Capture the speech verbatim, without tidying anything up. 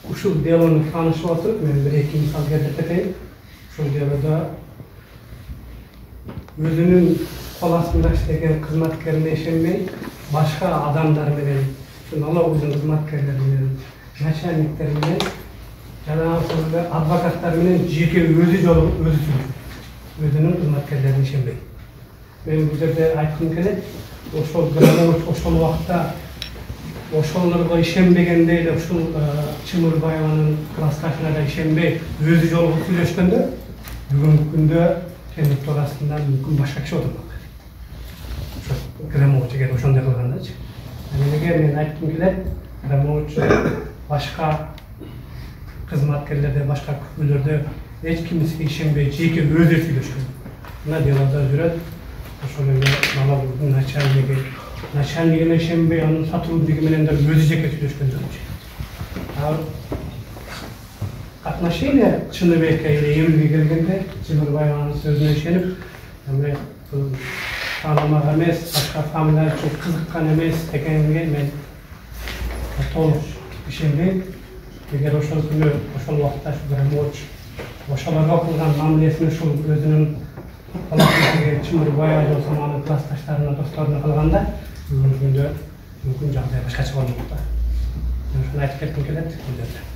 ушул делону таанышып отуруп мен бир эки мисал келтирип кетейин. Ушул делодо өзүнүн кол астында иштеген кызматкерине ишенбей, башка адамдар менен, налоговдун кызматкерлери менен, начальниктер менен, жанагы адвокаттар менен жеке өзү жолу өзү сүйлөшөт. Өзүнүн кызматкерлерине ишенбей. Мен бул жерде айткым келет, ошол ошол убакта ошолорго ишенбегенде эле ушул Чымырбаеванын классташына да ишенбей, өзү жолу сүйлөшкөндө, бүгүнкү күндө темир тор астында мүмкүн башка киши отурмак. Ошо Кремович эгер ошондой кылгандачы. Эмнеге мен айткым келет, Кремович башка кызматкерлерде, башка күбөлөрдө эч кимиге ишенбей, жеке өзү сүйлөшкөн. Мына делодо жүрөт. Ошол эле налоговдун начальниги, начальнигине ишенбей, анын сотрудниги менен да өзү жеке сүйлөшкөн. Ал отношение Чыныбекке эле эмилге келгенде, Чымырбаеванын сөзүнө ишенип, эми бул таанымак эмес, башка фамилия үчүн кызыккан эмес дегенге мен толук ишенбейм. Эгер ошол күнү, ошол убакта Кремович ошолорго кылган мамилесин ушул өзүнүн Чымырбаев болсо анын классташтарына, досторуна кылганда, бүгүнкү күндө мүмкүн жагдай башкача болмок да. Ошону айтып кетким келет.